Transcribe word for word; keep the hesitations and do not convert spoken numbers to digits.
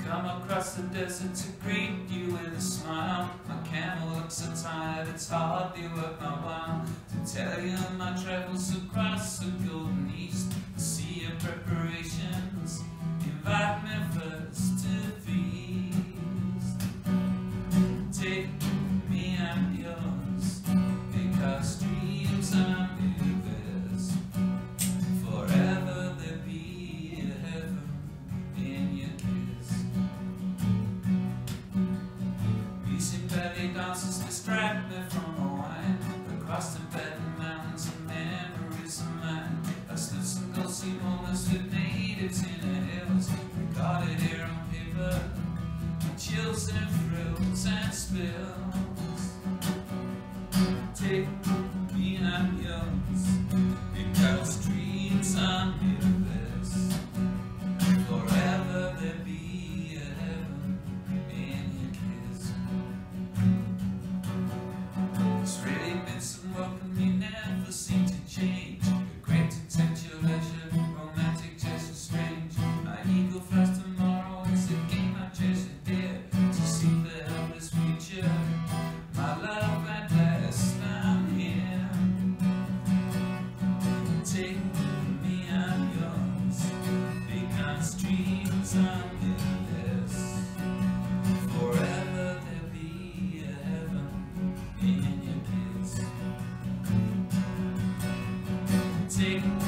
come across the desert to greet you with a smile. My camel looks so tired, it's hardly worth my while to tell you my travels across the golden east. The sea of preparations invite me first to feast. Take me, I'm yours, because dreams are mirrors. Forever there be a heaven in your kiss. Recent ballet dances distract me from my wine. Across the Tibetan mountains and memories of mine. I slip some ghostly moments with natives in the hills. Recorded here on paper, chills and thrills and spills. Take me, I'm yours, because dreams are mirrors. Forever there be a heaven in your kiss. It's really been some welcome you never seem to change. Your great intent, your leisure, romantic gesture strange. My ego flies tomorrow, it's a game I treasure dear. To see the helpless future, my love at last I'm here. Take me, I'm yours, because dreams are mirrors. Forever there be a heaven in your kiss. Take